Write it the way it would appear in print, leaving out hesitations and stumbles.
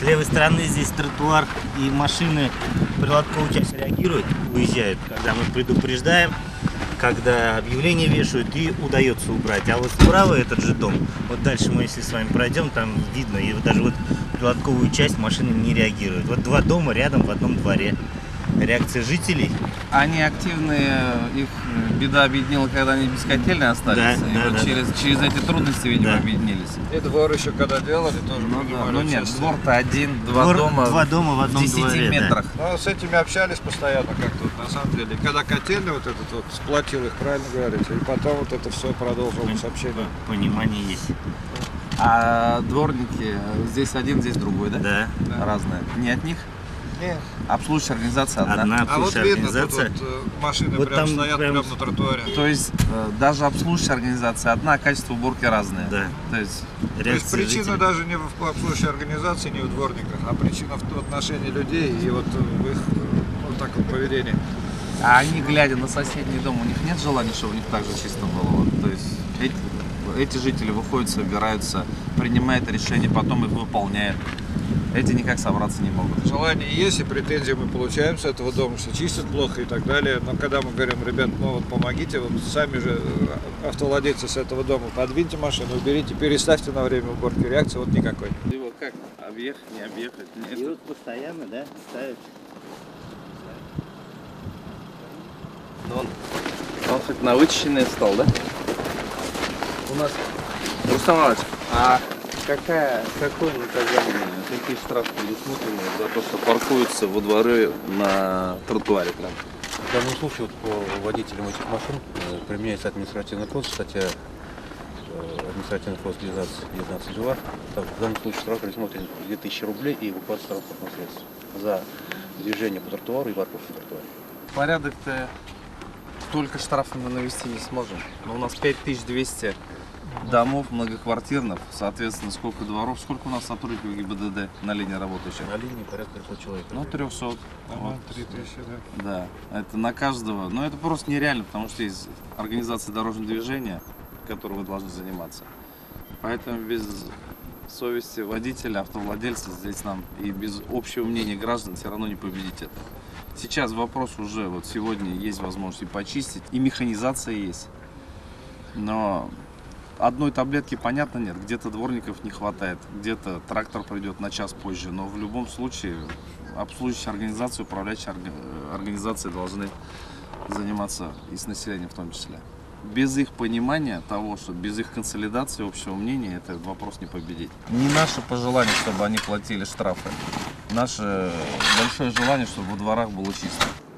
С левой стороны здесь тротуар, и машины прилотковую часть реагируют, уезжают, когда мы предупреждаем, когда объявления вешают, и удается убрать. А вот справа этот же дом, вот дальше мы если с вами пройдем, там видно, и вот даже вот прилотковую часть машины не реагируют. Вот два дома рядом в одном дворе. Реакция жителей. Они активные, их беда объединила, когда они без котельной остались. Да, и да, вот да, через эти трудности, видимо, да. объединились. И двор еще когда делали, тоже принимали Ну нет, участие. двор-то один, два дома в одном в 10 дворе, метрах. Ну, с этими общались постоянно как-то, вот, на самом деле. Когда котельный вот этот вот сплотил их, правильно говорите, и потом вот это все продолжилось общение. Понимание есть. А дворники, здесь один, здесь другой, да? Да. Разные. Не от них? Нет. Обслуживающая организация одна. Одна А вот обслуживающая видно, тут организация. вот, машины Вот прям там стоят прям прямо на тротуаре. То есть даже обслуживающая организация одна, а качество уборки разное. Да. То есть То есть Реакция причина жителей. даже не в обслуживающей организации, не в дворниках, а причина в отношении людей и вот в их вот таком поведении. а они, глядя на соседний дом, у них нет желания, чтобы у них так же чисто было. Вот, то есть эти жители выходят, собираются, принимают решения, потом их выполняют. Эти никак собраться не могут. Желание есть и претензии мы получаем с этого дома, что чистят плохо и так далее. Но когда мы говорим, ребят, ну вот помогите, вот сами же автовладельцы с этого дома, подвиньте машину, уберите, переставьте на время уборки, реакции вот никакой. Его как? Объехать, не объехать? И вот постоянно, да, ставят. Он хоть на вычищенный стал, да? У нас. Рустам Иванович, а какое наказание, какие штрафы предусмотрены за то, что паркуются во дворе на тротуаре прям? В данном случае вот, по водителям этих машин применяется административный кодекс, статья административный кодекс 19.2. В данном случае штраф предусмотрен 2000 рублей и выплата транспортных средств за движение по тротуару и парковку на тротуаре. Порядок-то только штрафами навести не сможем. Но у нас 5200 домов многоквартирных, соответственно, сколько дворов, сколько у нас сотрудников ГИБДД на линии работающих? На линии порядка 300 человек. Ну, 300. Вот. 3000, да. Да, это на каждого. Но это просто нереально, потому что есть организация дорожного движения, которой вы должны заниматься. Поэтому без совести водителя, автовладельца здесь нам и без общего мнения граждан все равно не победить это. Сейчас вопрос уже, вот сегодня есть возможность и почистить, и механизация есть. Но одной таблетки, понятно, нет. Где-то дворников не хватает, где-то трактор придет на час позже. Но в любом случае обслуживающие организации, управляющие организации должны заниматься и с населением в том числе. Без их понимания того, что без их консолидации, общего мнения, этот вопрос не победить. Не наше пожелание, чтобы они платили штрафы. Наше большое желание, чтобы во дворах было чисто.